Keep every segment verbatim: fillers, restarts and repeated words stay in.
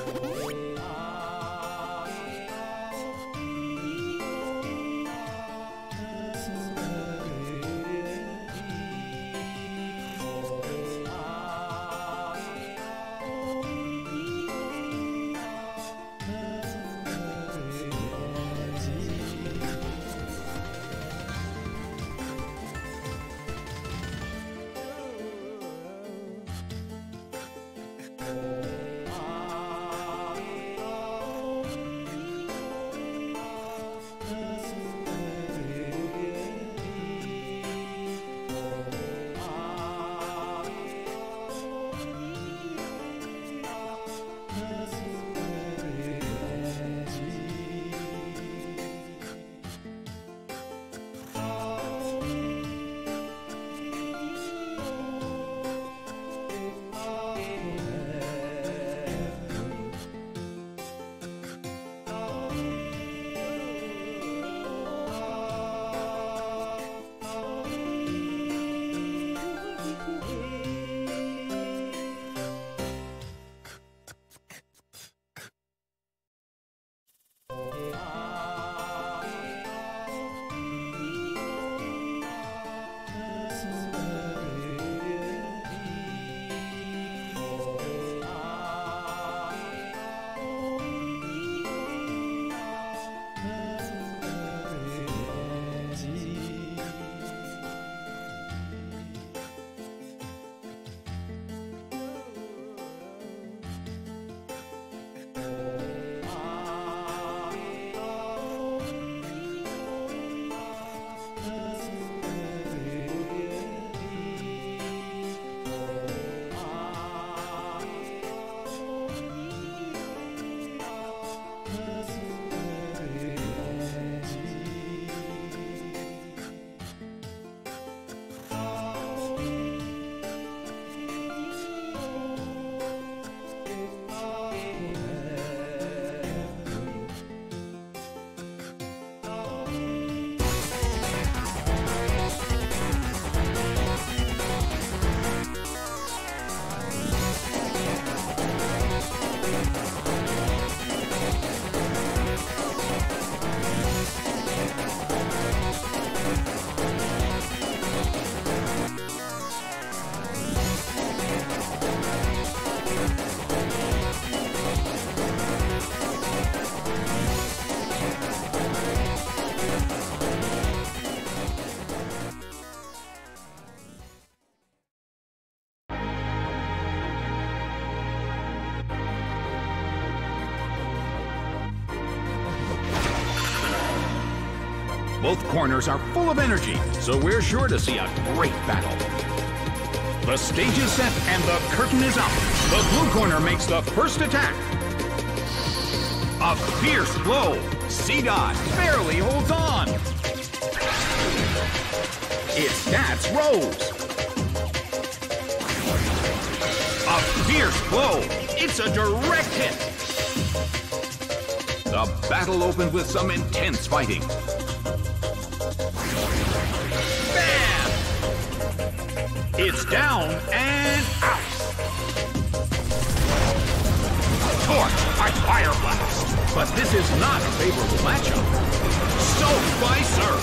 Both corners are full of energy, so we're sure to see a great battle. The stage is set and the curtain is up. The blue corner makes the first attack. A fierce blow. C-Dot barely holds on. It's That's Rose. A fierce blow. It's a direct hit. The battle opened with some intense fighting. Bam! It's down and out. Torch by Fire Blast. But this is not a favorable matchup. Soaked by Surf.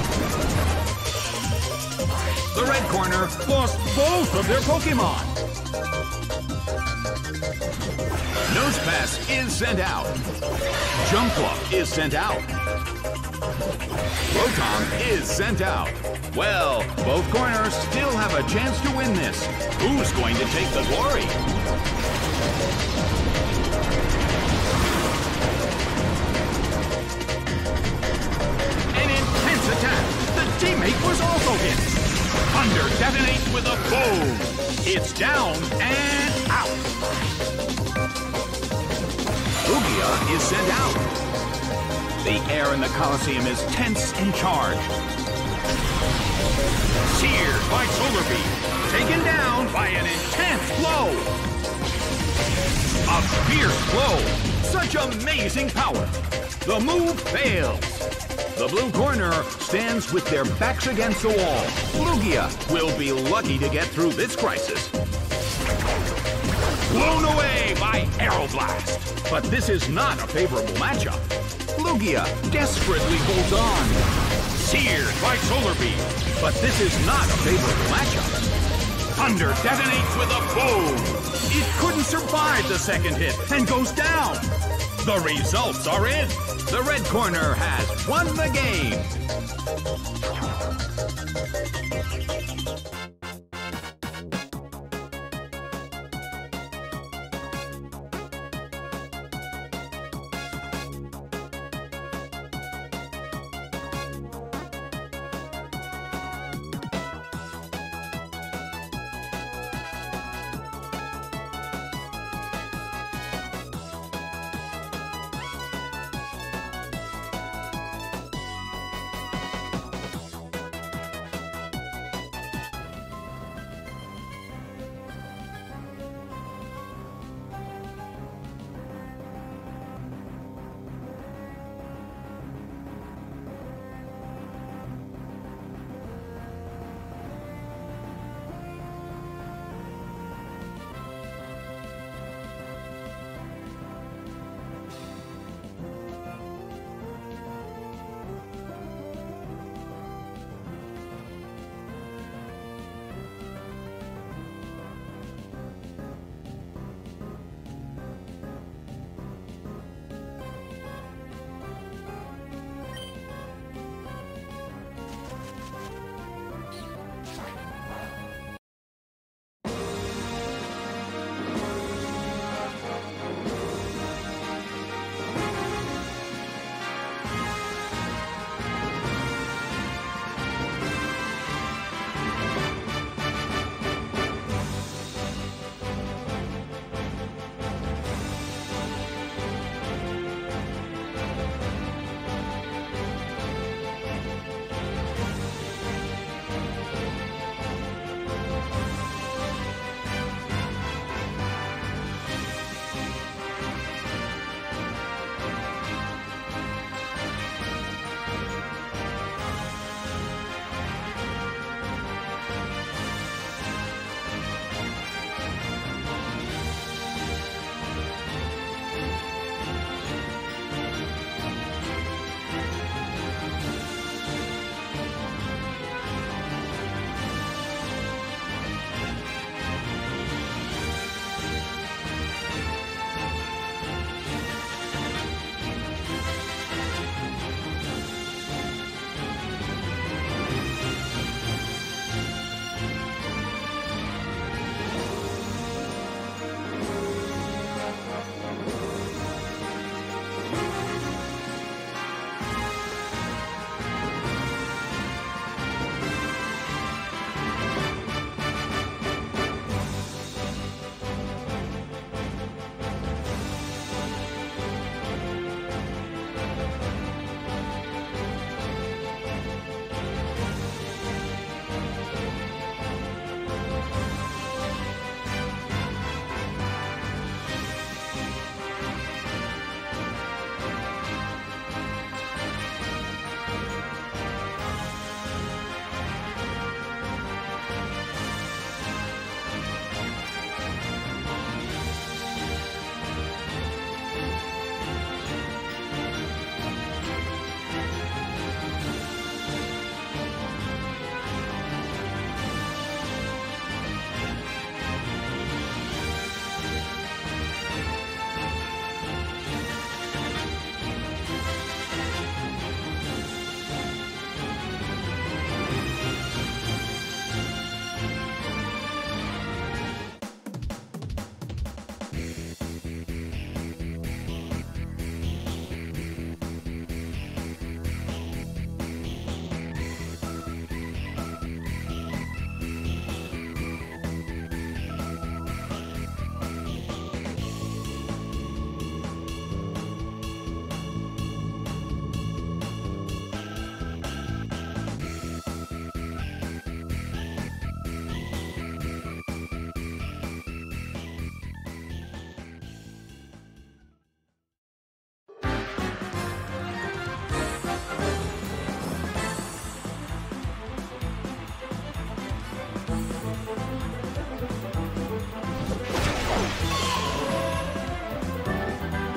The red corner lost both of their Pokemon. Nose Pass is sent out. Jumpluff is sent out. Rotom is sent out. Well, both corners still have a chance to win this. Who's going to take the glory? An intense attack. The teammate was also hit. Thunder detonates with a boom. It's down and out. Lugia is sent out. The air in the Coliseum is tense and charged. Seared by Solar Beam, taken down by an intense blow. A fierce blow. Such amazing power. The move fails. The blue corner stands with their backs against the wall. Lugia will be lucky to get through this crisis. blown away by Aeroblast. But this is not a favorable matchup. Lugia desperately holds on. Seared by Solar Beam. But this is not a favorable matchup. Thunder detonates with a boom. It couldn't survive the second hit and goes down. The results are in. The red corner has won the game.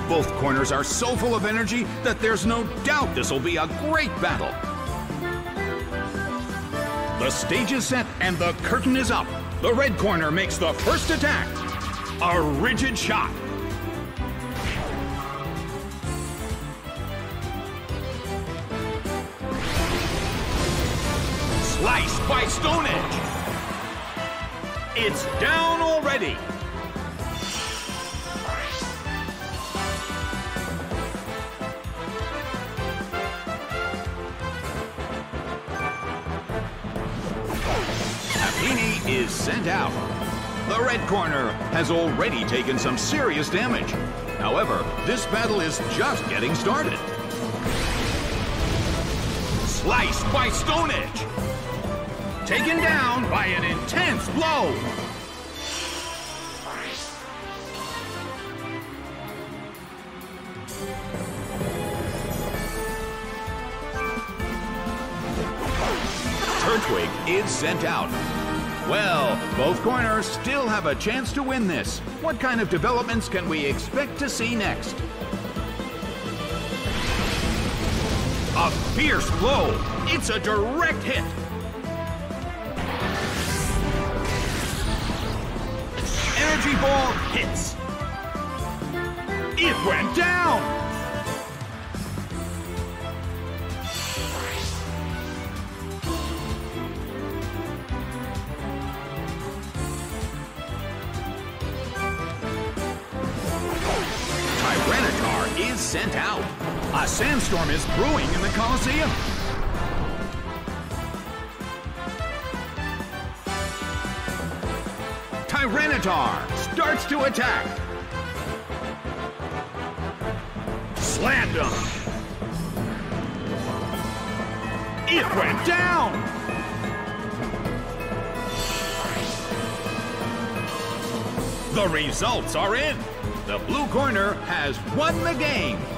Both corners are so full of energy that there's no doubt this will be a great battle. The stage is set and the curtain is up. The red corner makes the first attack. A rigid shot. Sliced by Stone Edge. It's down already. Happini is sent out. The red corner has already taken some serious damage. However, this battle is just getting started. Sliced by Stone Edge. Taken down by an intense blow. Turtwig is sent out. Well, both corners still have a chance to win this. What kind of developments can we expect to see next? A fierce blow. It's a direct hit. Energy ball hits. It went down. Tyranitar is sent out. A sandstorm is brewing in the Colosseum. Tyranitar starts to attack. Slammed him. It went down. The results are in. The blue corner has won the game.